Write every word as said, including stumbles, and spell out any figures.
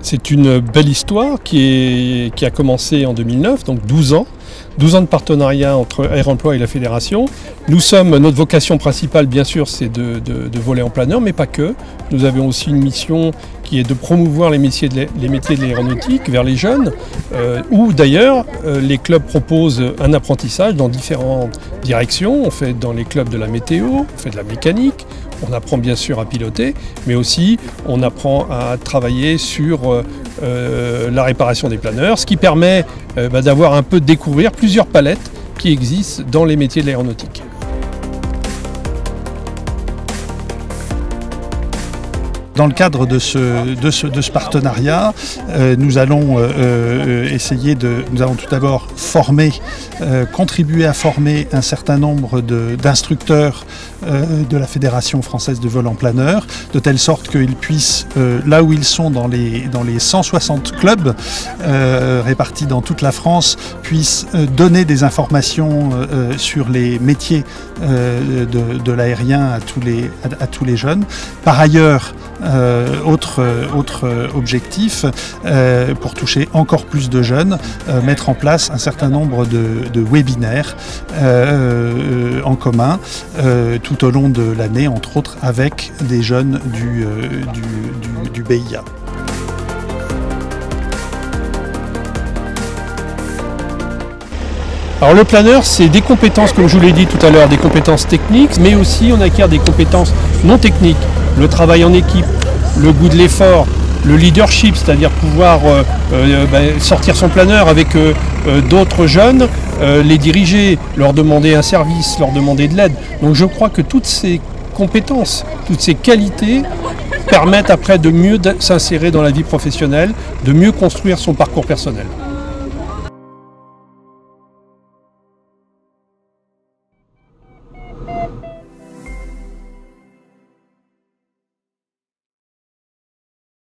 C'est une belle histoire qui, est, qui a commencé en deux mille neuf, donc douze ans. douze ans de partenariat entre Air Emploi et la Fédération. Nous sommes, notre vocation principale, bien sûr, c'est de, de, de voler en planeur, mais pas que. Nous avons aussi une mission qui est de promouvoir les métiers de l'aéronautique vers les jeunes, euh, où d'ailleurs euh, les clubs proposent un apprentissage dans différentes directions. On fait dans les clubs de la météo, on fait de la mécanique, on apprend bien sûr à piloter, mais aussi on apprend à travailler sur euh, euh, la réparation des planeurs, ce qui permet euh, bah, d'avoir un peu de découvrir plusieurs palettes qui existent dans les métiers de l'aéronautique. Dans le cadre de ce, de ce, de ce partenariat, euh, nous allons euh, essayer de, nous allons tout d'abord former, euh, contribuer à former un certain nombre d'instructeurs euh, de la Fédération française de vol en planeur, de telle sorte qu'ils puissent, euh, là où ils sont dans les, dans les cent soixante clubs euh, répartis dans toute la France, puissent euh, donner des informations euh, sur les métiers euh, de, de l'aérien à tous les, à, à tous les jeunes. Par ailleurs, Euh, autre, autre objectif, euh, pour toucher encore plus de jeunes, euh, mettre en place un certain nombre de, de webinaires euh, euh, en commun euh, tout au long de l'année, entre autres avec des jeunes du, euh, du, du, du B I A. Alors le planeur, c'est des compétences, comme je vous l'ai dit tout à l'heure, des compétences techniques, mais aussi on acquiert des compétences non techniques. Le travail en équipe, le goût de l'effort, le leadership, c'est-à-dire pouvoir euh, euh, bah, sortir son planeur avec euh, euh, d'autres jeunes, euh, les diriger, leur demander un service, leur demander de l'aide. Donc je crois que toutes ces compétences, toutes ces qualités permettent après de mieux s'insérer dans la vie professionnelle, de mieux construire son parcours personnel.